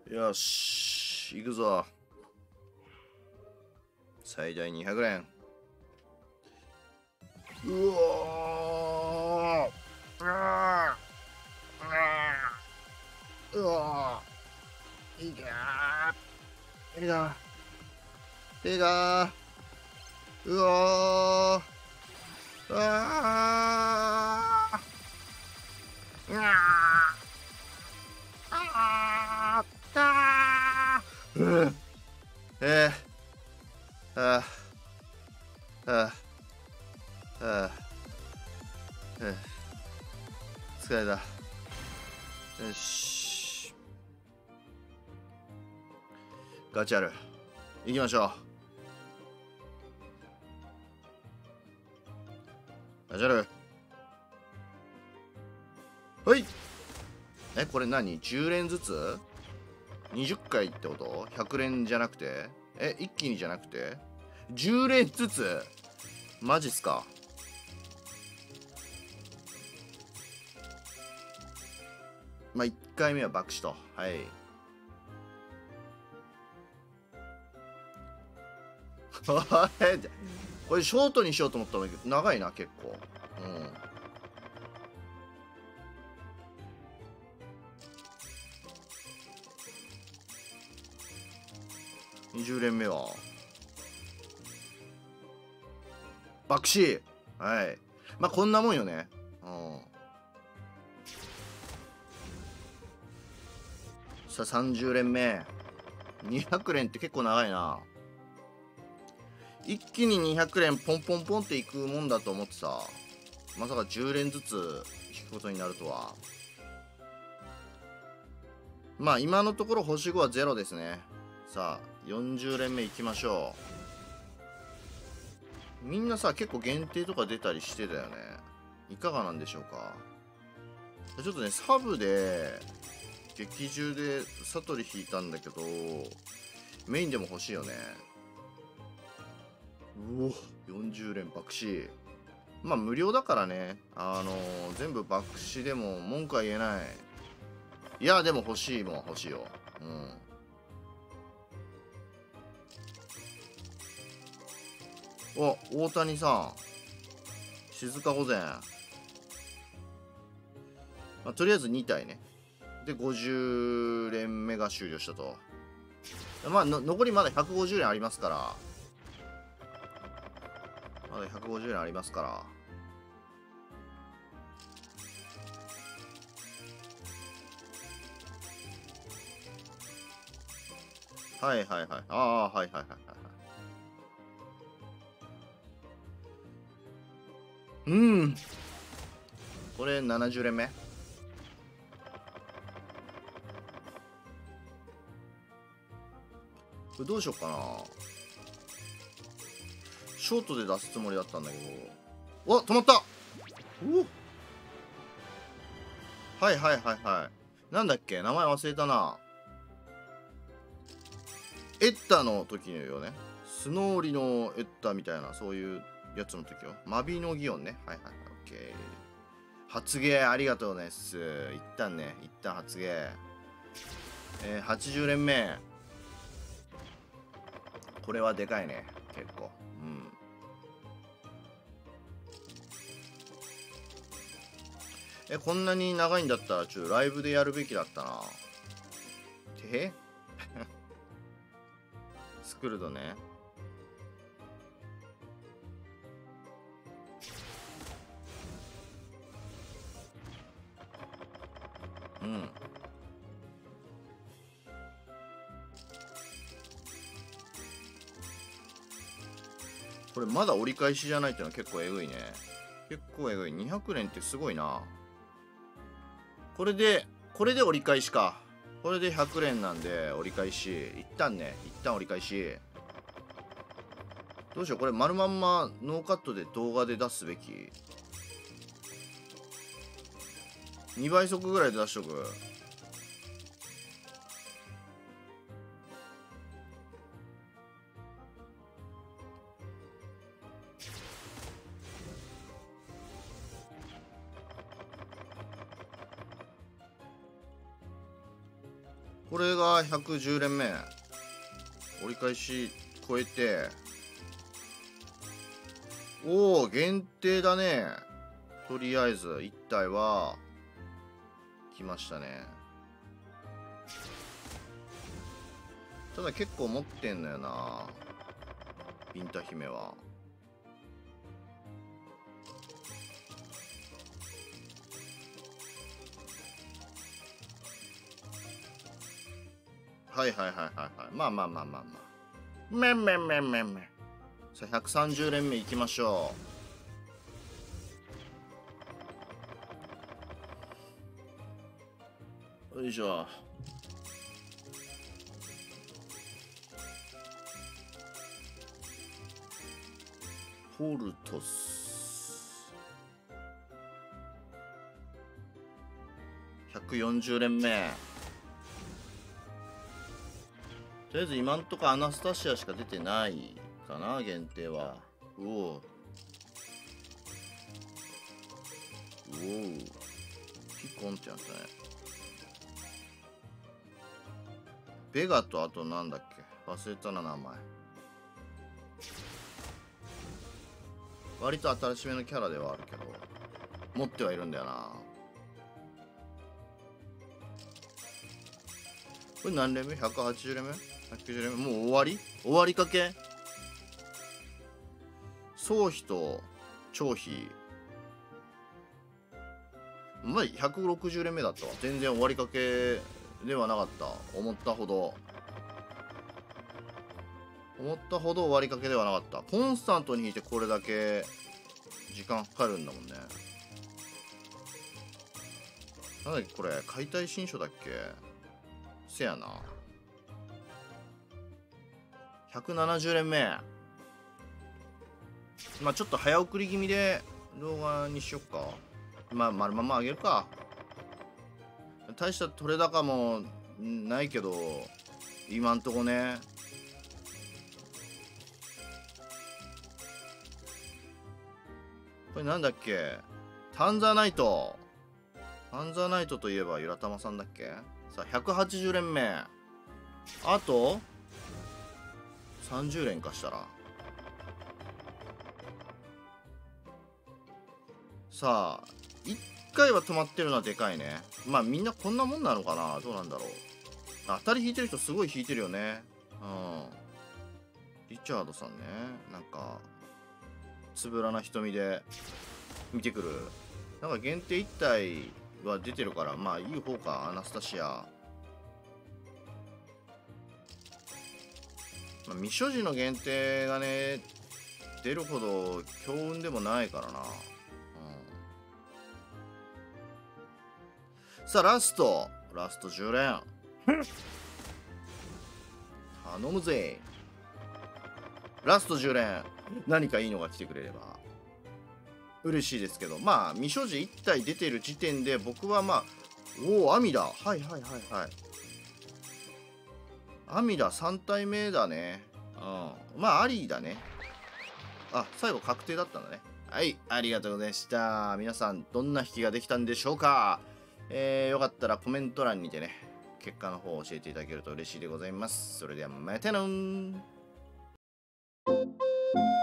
よし、行くぞ。最大200連。うわー、うわー、いいかー、いいかー、いいかー、うわー、うわー、うわー、あー、あー、うん、あー、あー、あー、疲れた。よし、ガチャル行きましょう。ガチャル、はい。これ何？ 10 連ずつ ?20 回ってこと？ 100 連じゃなくて、一気にじゃなくて 10 連ずつ？マジっすか？まあ、1回目は爆死と。はい。これショートにしようと思ったんだけど、長いな、結構。うん。20連目は爆死。はい。まあ、こんなもんよね。うん。さあ、30連目。200連って結構長いな。一気に200連ポンポンポンっていくもんだと思ってさ、まさか10連ずつ引くことになるとは。まあ今のところ星5は0ですね。さあ40連目いきましょう。みんなさ、結構限定とか出たりしてたよね。いかがなんでしょうか。ちょっとね、サブで劇中でサトリ引いたんだけど、メインでも欲しいよね。うお、40連爆死。まあ無料だからね、全部爆死でも文句は言えない。いやでも欲しいもん欲しいよ。うん。お、大谷さん、静か御前、まあ、とりあえず2体ね。で50連目が終了したと。まあ残りまだ150連ありますから、まだ150連ありますから。はいはいはい。ああ、はいはいはいはいはい。うん。これ70連目。これどうしよっかな。ショートで出すつもりだったんだけど。お、止まった。お、はいはいはいはい。なんだっけ、名前忘れたな。エッタの時のよね。スノーリのエッタみたいな、そういうやつの時よ。マビノギオンね。はいはいはい、オッケー。発芸ありがとうねっす。一旦ね、一旦発芸。80連目。これはでかいね。結構。うん。こんなに長いんだったら、ライブでやるべきだったな。スクルドね。うん。これまだ折り返しじゃないってのは結構えぐいね。結構えぐい。200連ってすごいな。これで折り返しか。これで100連なんで折り返し。一旦ね、一旦折り返し。どうしよう、これ丸まんまノーカットで動画で出すべき。2倍速ぐらいで出しとく。 これが110連目。折り返し超えて、おお、限定だね。とりあえず1体は来ましたね。ただ結構持ってんのよな、ビンタ姫は。はいはいはいはいはい。まあまあまあまあまあ。めんめんめんめんめん。さあ130連目いきましょう。よいしょ。ポルトス。140連目。とりあえず今んとこアナスタシアしか出てないかな、限定は。うおう。ピコンってやったね。ベガとあとなんだっけ、忘れたな名前。割と新しめのキャラではあるけど持ってはいるんだよな。これ何連目？ 180 連目？ 190 連目？もう終わりかけ。総費と長費まあ160連目だったわ。全然終わりかけではなかった。思ったほど終わりかけではなかった。コンスタントに引いてこれだけ時間かかるんだもんね。なんだっけこれ、解体新書だっけ。せやな。170連目。まあちょっと早送り気味で動画にしよっか。まあ丸ままあげるか。大した取れ高もないけど今んとこね。これなんだっけ、タンザーナイト。タンザーナイトといえばゆらたまさんだっけ。さあ180連目。あと30連かしたら。さあ1回は止まってるのはでかいね。まあみんなこんなもんなのかな、どうなんだろう。当たり引いてる人すごい引いてるよね。リチャードさんね、なんかつぶらな瞳で見てくる。なんか限定1体は出てるからまあいい方か。アナスタシア、まあ、未所持の限定がね出るほど強運でもないからな。さあラスト10連頼むぜ。ラスト10連何かいいのが来てくれれば嬉しいですけど、まあ未所持1体出てる時点で僕はまあ、おおアミダ、はいはいはいはい、アミダ3体目だね。まあありだね。あ、最後確定だったんだね。はい、ありがとうございました。皆さんどんな引きができたんでしょうか。よかったらコメント欄にてね結果の方を教えていただけると嬉しいでございます。それではまたのー。